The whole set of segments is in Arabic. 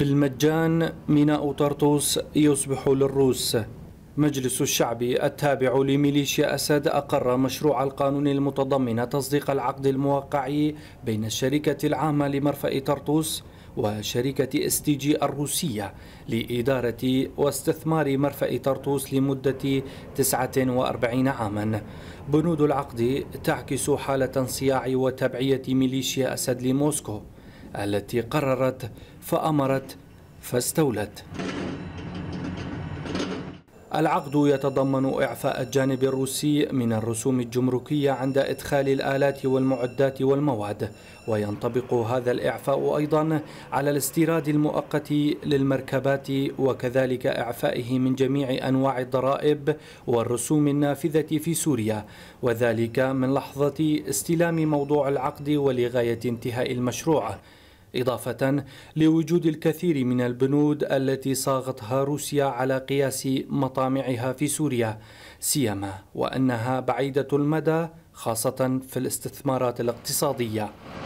بالمجان ميناء طرطوس يصبح للروس. مجلس الشعب التابع لميليشيا أسد أقر مشروع القانون المتضمن تصديق العقد الموقع بين الشركة العامة لمرفأ طرطوس وشركة STG الروسية لإدارة واستثمار مرفأ طرطوس لمدة 49 عاما. بنود العقد تعكس حالة انصياع وتبعية ميليشيا أسد لموسكو التي قررت فأمرت فاستولت. العقد يتضمن إعفاء الجانب الروسي من الرسوم الجمركية عند إدخال الآلات والمعدات والمواد، وينطبق هذا الإعفاء أيضا على الاستيراد المؤقت للمركبات، وكذلك إعفائه من جميع أنواع الضرائب والرسوم النافذة في سوريا، وذلك من لحظة استلام موضوع العقد ولغاية انتهاء المشروع، إضافة لوجود الكثير من البنود التي صاغتها روسيا على قياس مطامعها في سوريا، سيما وأنها بعيدة المدى خاصة في الاستثمارات الاقتصادية.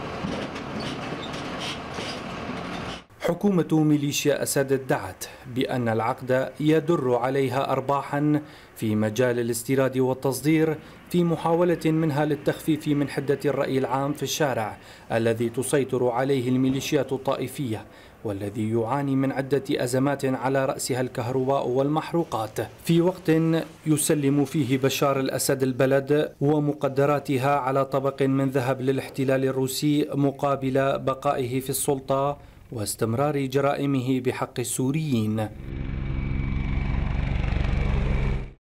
حكومة ميليشيا أسد ادعت بأن العقد يدر عليها أرباحا في مجال الاستيراد والتصدير، في محاولة منها للتخفيف من حدة الرأي العام في الشارع الذي تسيطر عليه الميليشيات الطائفية، والذي يعاني من عدة أزمات على رأسها الكهرباء والمحروقات، في وقت يسلم فيه بشار الأسد البلد ومقدراتها على طبق من ذهب للاحتلال الروسي مقابل بقائه في السلطة واستمرار جرائمه بحق السوريين.